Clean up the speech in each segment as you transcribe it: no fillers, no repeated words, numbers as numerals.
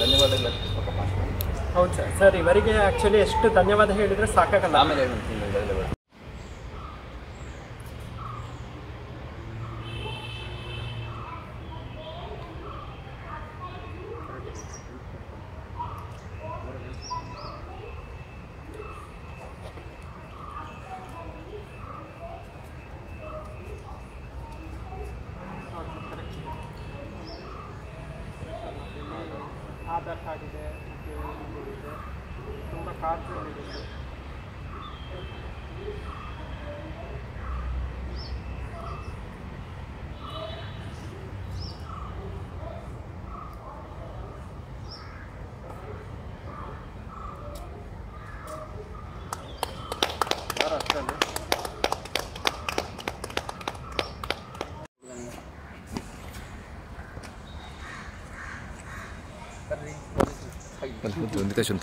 ಧನ್ಯವಾದಗಳು ಅರ್ಪಿಸಬೇಕಪ್ಪ. ಹೌದು ಸರ್ ಇವರಿಗೆ ಆ್ಯಕ್ಚುಲಿ ಎಷ್ಟು ಧನ್ಯವಾದ ಹೇಳಿದರೆ ಸಾಕಾಗಲ್ಲ. ಆಮೇಲೆ ಹೇಳ್ತೀನಿ. ಆಧಾರ್ ಕಾರ್ಡ್ ಇದೆ, ಮತ್ತು ಇದೆ, ತುಂಬ ಕಾರ್ಡ್ಗಳಿದೆ. ನಿತೇಶ್ ಅಂತ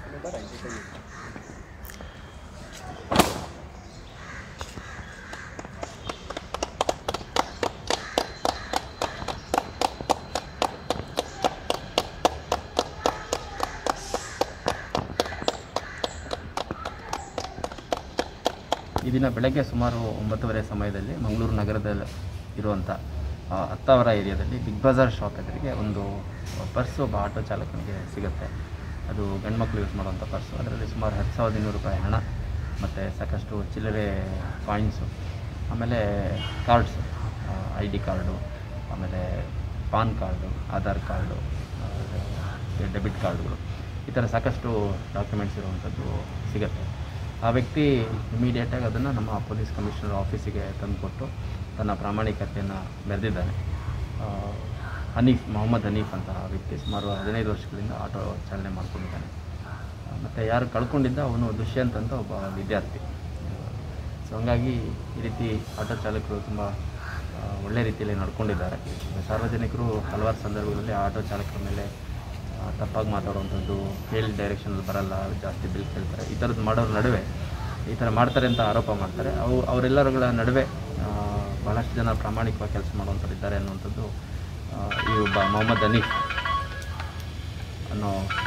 ಈ ದಿನ ಬೆಳಗ್ಗೆ ಸುಮಾರು 9:30 ಸಮಯದಲ್ಲಿ ಮಂಗಳೂರು ನಗರದಲ್ಲಿ ಇರುವಂಥ ಹತ್ತಾವರ ಏರಿಯಾದಲ್ಲಿ ಬಿಗ್ ಬಜಾರ್ ಶಾಪ್ ಎದುರಿಗೆ ಒಂದು ಪರ್ಸು ಒಬ್ಬ ಆಟೋ ಚಾಲಕನಿಗೆ ಸಿಗುತ್ತೆ. ಅದು ಗಂಡು ಮಕ್ಕಳು ಯೂಸ್ ಮಾಡುವಂಥ ಪರ್ಸು. ಅದರಲ್ಲಿ ಸುಮಾರು 10,200 ರೂಪಾಯಿ ಹಣ ಮತ್ತು ಸಾಕಷ್ಟು ಚಿಲ್ಲರೆ ಕಾಯಿನ್ಸು, ಆಮೇಲೆ ಕಾರ್ಡ್ಸು, ID ಕಾರ್ಡು, ಆಮೇಲೆ PAN card, Aadhaar card, debit ಕಾರ್ಡುಗಳು, ಈ ಥರ ಸಾಕಷ್ಟು ಡಾಕ್ಯುಮೆಂಟ್ಸ್ ಇರುವಂಥದ್ದು ಸಿಗುತ್ತೆ. ಆ ವ್ಯಕ್ತಿ ಇಮಿಡಿಯೇಟಾಗಿ ಅದನ್ನು ನಮ್ಮ ಪೊಲೀಸ್ ಕಮಿಷನರ್ ಆಫೀಸಿಗೆ ತಂದುಕೊಟ್ಟು ತನ್ನ ಪ್ರಾಮಾಣಿಕತೆಯನ್ನು ಮೆರೆದಿದ್ದಾನೆ. ಮೊಹಮ್ಮದ್ ಹನೀಫ್ ಅಂತ ವ್ಯಕ್ತಿ ಸುಮಾರು 15 ವರ್ಷಗಳಿಂದ ಆಟೋ ಚಾಲನೆ ಮಾಡ್ಕೊಂಡಿದ್ದಾನೆ. ಮತ್ತು ಯಾರು ಕಳ್ಕೊಂಡಿದ್ದ ಅವನು ದುಷ್ಯಂತ್ ಅಂತ ಒಬ್ಬ ವಿದ್ಯಾರ್ಥಿ. ಸೊ ಹಂಗಾಗಿ ಈ ರೀತಿ ಆಟೋ ಚಾಲಕರು ತುಂಬ ಒಳ್ಳೆ ರೀತಿಯಲ್ಲಿ ನಡ್ಕೊಂಡಿದ್ದಾರೆ. ಸಾರ್ವಜನಿಕರು ಹಲವಾರು ಸಂದರ್ಭಗಳಲ್ಲಿ ಆಟೋ ಚಾಲಕರ ಮೇಲೆ ತಪ್ಪಾಗಿ ಮಾತಾಡುವಂಥದ್ದು, ಹೇಳಿದ ಡೈರೆಕ್ಷನಲ್ಲಿ ಬರಲ್ಲ, ಜಾಸ್ತಿ ಬಿಲ್ ಕೇಳ್ತಾರೆ, ಈ ಥರದ್ದು ಮಾಡೋರ ನಡುವೆ ಈ ಥರ ಮಾಡ್ತಾರೆ ಅಂತ ಆರೋಪ ಮಾಡ್ತಾರೆ. ಅವರೆಲ್ಲರುಗಳ ನಡುವೆ ಬಹಳಷ್ಟು ಜನ ಪ್ರಾಮಾಣಿಕವಾಗಿ ಕೆಲಸ ಮಾಡುವಂಥವ್ರು ಇದ್ದಾರೆ ಅನ್ನುವಂಥದ್ದು ಈ ಒಬ್ಬ ಮೊಹಮ್ಮದ್ ಹನೀಫ್ ಅನ್ನೋ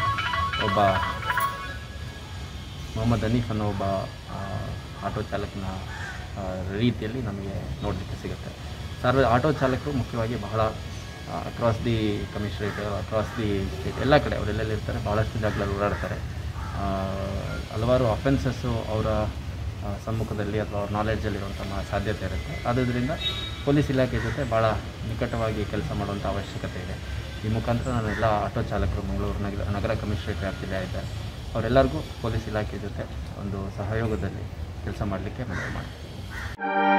ಒಬ್ಬ ಆಟೋ ಚಾಲಕನ ರೀತಿಯಲ್ಲಿ ನಮಗೆ ನೋಡಲಿಕ್ಕೆ ಸಿಗುತ್ತೆ. ಆಟೋ ಚಾಲಕರು ಮುಖ್ಯವಾಗಿ ಬಹಳ across the commissionerate, across the state ಎಲ್ಲ ಕಡೆ ಅವರೆಲ್ಲೆಲ್ಲಿರ್ತಾರೆ, ಭಾಳಷ್ಟು ಜಾಗಗಳಲ್ಲಿ ಓಡಾಡ್ತಾರೆ. ಹಲವಾರು ಅಫೆನ್ಸಸ್ಸು ಅವರ ಸಮ್ಮುಖದಲ್ಲಿ ಅಥವಾ ಅವ್ರ ನಾಲೆಡ್ಜಲ್ಲಿರುವಂಥ ಸಾಧ್ಯತೆ ಇರುತ್ತೆ. ಆದ್ದರಿಂದ ಪೊಲೀಸ್ ಇಲಾಖೆ ಜೊತೆ ಭಾಳ ನಿಕಟವಾಗಿ ಕೆಲಸ ಮಾಡುವಂಥ ಅವಶ್ಯಕತೆ ಇದೆ. ಈ ಮುಖಾಂತರ ನಾನು ಎಲ್ಲ ಆಟೋ ಚಾಲಕರು, ಮಂಗಳೂರು ನಗರ ಕಮಿಷನರೇಟ್ ವ್ಯಾಪ್ತಿಯಲ್ಲಿ ಇದ್ದಾರೆ, ಅವರೆಲ್ಲರಿಗೂ ಪೊಲೀಸ್ ಇಲಾಖೆ ಜೊತೆ ಒಂದು ಸಹಯೋಗದಲ್ಲಿ ಕೆಲಸ ಮಾಡಲಿಕ್ಕೆ ಮನವಿ ಮಾಡ್ತೀನಿ.